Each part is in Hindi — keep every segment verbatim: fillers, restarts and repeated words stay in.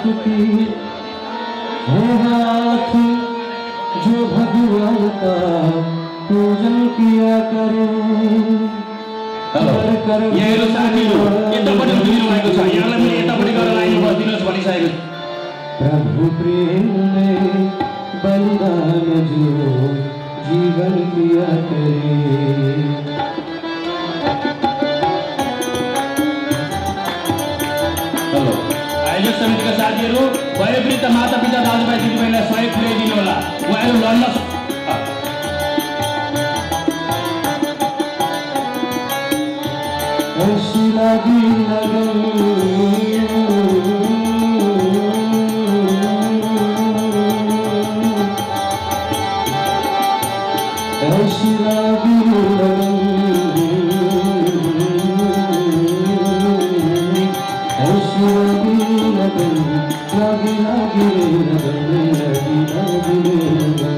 काटती है हाथ जो भगवान का पूजन किया करे। ये लो साथी लो ये तो बड़ी बड़ी लो आएगा साथी यहाँ लगे ये तो बड़ी कर लाइन बहुत दिनों से बड़ी साइकिल। प्रभु प्रेम में बलिदान जो जीवन किया करे। चलो आयोजक समिति का साथ ये लो वही भी तो माता पिता दादा भाई जी पहले स्वयं प्रे जी वाला वो है लॉन्स ऐसी लगी लगन ऐसी लगी लगन ऐसी लगी लगन लगी लगी लगन लगी लगी लगन।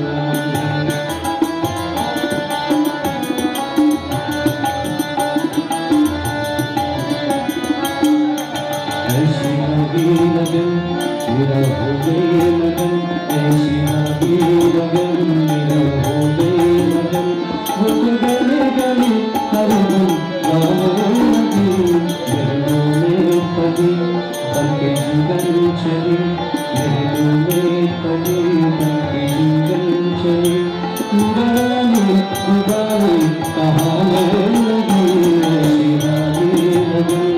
ऐसी लगी लगन मेरा हो गई लगन ऐसी लगी लगन मेरा हो गई लगन वो तो गले गले हर दिन गाने लगी मेरे दिल में पली बन के जुगन चली मेरे दिल में पली बन के जुगन चली उड़ाने उड़ाने कहाने लगी ऐसी लगी लगन।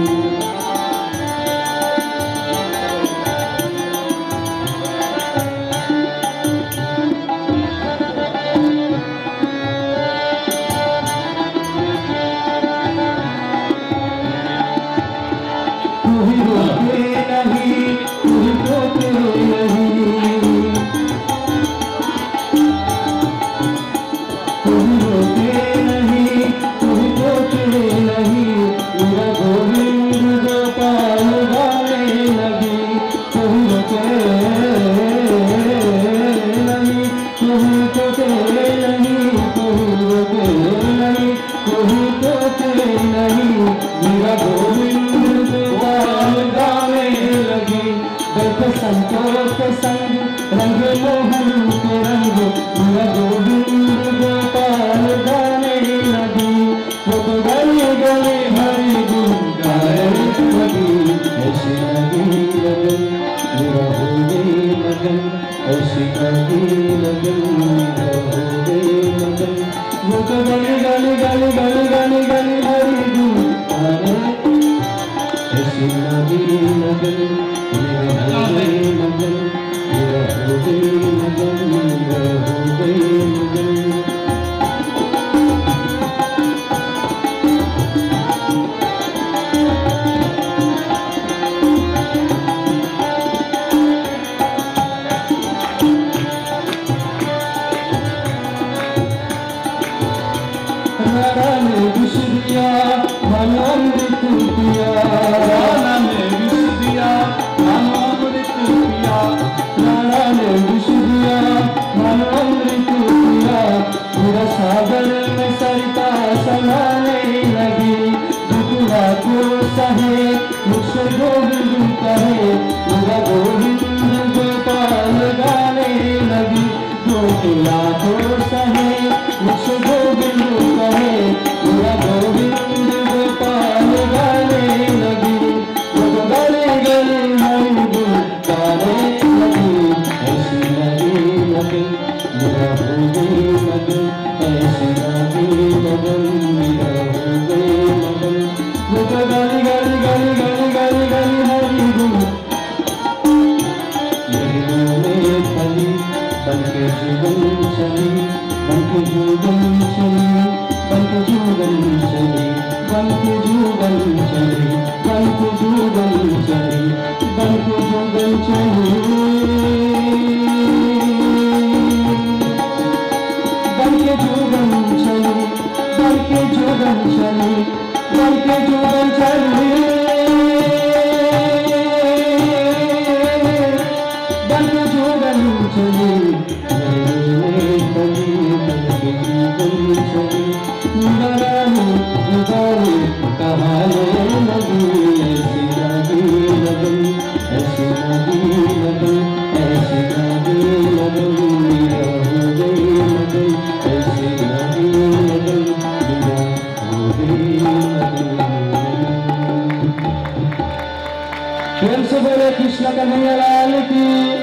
संतोष के संग रंग मोहन के रंग मेरा गोविंद गोपाल गाने लगी वो तो गली गली हरि गुण गाने लगी। ऐसी लगी लगन मेरा हो गई लगन ऐसी लगी लगन मेरा हो गई लगन वो तो गली गली गली गली गली गली हरि गुण गाने ऐसी लगी लगन मेरा हो गई लगन मेरा हो गई लगन मेरा हो गई लगन। राधा ने विष दिया मनोमृत किया राधा ने विष दिया मनोमृत किया राधा ने विष दिया मनोमृत किया पूरा सागर में सरिता समाने लगी दुखुआ को सहे मुझसे गोविंद कहे पूरा गोविंद गोपाल गाने लगी दुखुआ को सहे मुझसे गोविंद कहे पूरा गोविंद गोपाल गाने लगी वो गले गले हरि गुण गाने लगी। ऐसी लगी लगन मेरा हो गई लगन ऐसी लगी लगन मेरा हो गई लगन वो गली गली गली गली गली गली हरि गुण मेरे दिल में पली बन के जुगन चली बन के जुगन चली बन के जुगन चली बन के जुगन चली बन के जुगन चली बन के जुगन चली बन के जुगन चली बन के जुगन चली बन के जुगन चली बन के जुगन चली मेरे में पली बन के कन्हैया लाल की।